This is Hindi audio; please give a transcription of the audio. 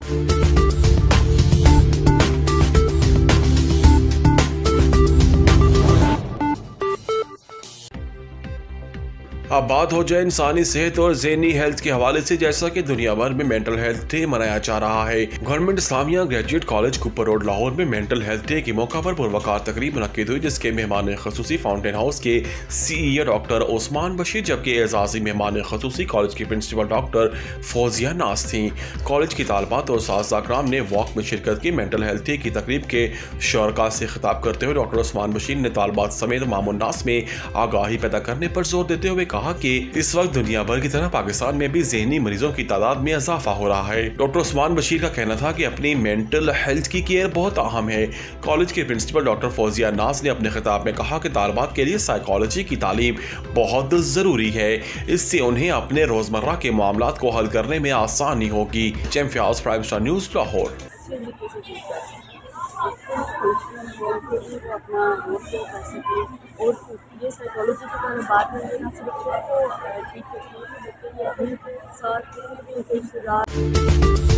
अब बात हो जाए इंसानी सेहत और ज़हनी हेल्थ के हवाले से, जैसा कि दुनिया भर में मेंटल हेल्थ डे मनाया जा रहा है। Government Islamia graduate college Cooper road Lahore में मेंटल हेल्थ डे के मौका पर पुरवकार तकरीब मुनक्किद हुई, जिसके मेहमान खसूसी फाउंटेन हाउस के CEO डॉक्टर ओस्मान बशीर जबकि एजाजी मेहमान खसूसी कॉलेज की प्रिंसिपल डॉक्टर फौजिया नाज थी। कॉलेज की तालबात और साज़ा कराम ने वॉक में शिरकत की। मेंटल हेल्थ डे की तकरीब के शरका से खिताब करते हुए डॉक्टर ओस्मान बशीर ने तालबात समेत मामून्नास में आगाही पैदा करने पर जोर देते हुए कहा कि इस वक्त दुनिया भर की तरह पाकिस्तान में भी ज़हनी मरीजों की तादाद में इजाफा हो रहा है। डॉक्टर उस्मान बशीर का कहना था कि अपनी मेंटल हेल्थ की केयर बहुत अहम है। कॉलेज के प्रिंसिपल डॉक्टर फौजिया नाज ने अपने खिताब में कहा कि तालबात के लिए साइकोलॉजी की तालीम बहुत ज़रूरी है। इससे उन्हें अपने रोज़मर्रा के मामलात को हल करने में आसानी होगी। Champions prime star news Lahore. और ये साइकोलॉजी की तो बात नहीं, ना सिर्फ को ठीक है, बल्कि ये अपने साथ